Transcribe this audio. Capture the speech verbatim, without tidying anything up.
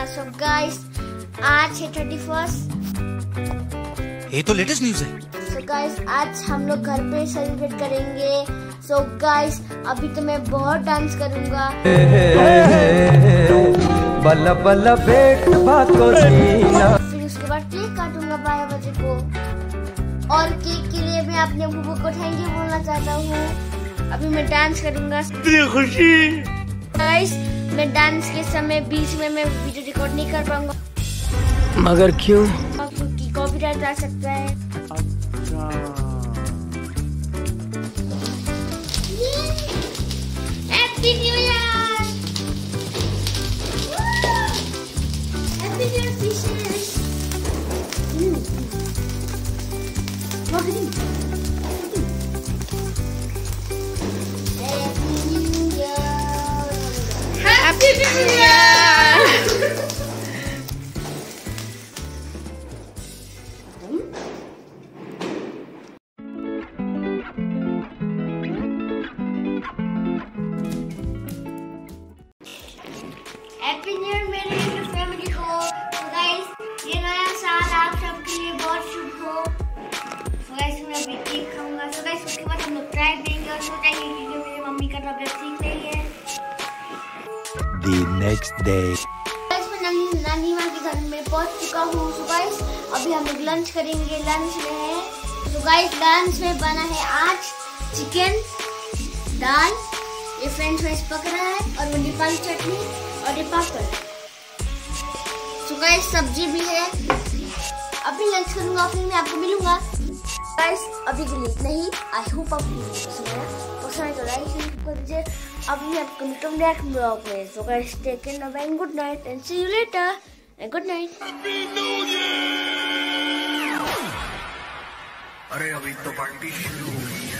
So guys आज है thirty first. ये तो लेटेस्ट न्यूज है। सो गाइस आज हम लोग घर पे सेलिब्रेट करेंगे। सो so गाइस अभी तो मैं बहुत डांस करूंगा। बल्ला बल्ला बेट बातो सीना। फिर उसके बाद केक काटूंगा बारह बजे को। और केक के लिए मैं अपने बुबू को थैंक यू बोलना चाहता हूँ। अभी मैं डांस करूंगा। खुशी गाइस मैं डांस के समय बीच में मैं वीडियो रिकॉर्ड नहीं कर पाऊंगा, मगर क्यों? क्योंकि कॉपीराइट आ सकता है। अच्छा happy new year, happy new year wishes. Happy new year, happy new year. Happy new year मेरे यूट्यूब फैमिली को। तो गाइस ये नया साल आप सबके लिए बहुत शुभ हो। तो गाइस मैं अभी केक खाऊंगा। तो गाइस उसके बाद हम लोग ट्राई देंगे और सोचेंगे कि मेरी मम्मी का तबीयत ठीक नहीं है। The next day. गाइस मैं नानी नानी माँ के घर में पहुंच चुका हूँ। तो गाइस अभी हम लोग लंच करेंगे। लंच में है तो गाइस लंच में बना है आज चिकन, दाल, ये फ्रेंच फ्राइज पक रहा है और वो नेपाली चटनी और ये पापड़। तो गाइस सब्जी भी है। अभी लंच करूंगा फिर मैं आपको मिलूंगा। गाइस अभी के लिए इतना ही। आई होप आपको पसंद आया। पसंद आए तो लाइक कर दीजिए। अभी मैं आपको मिलता हूँ नेक्स्ट ब्लॉग में। So guys take care and good night and see you later and good night. अरे अभी तो पार्टी शुरू हुई।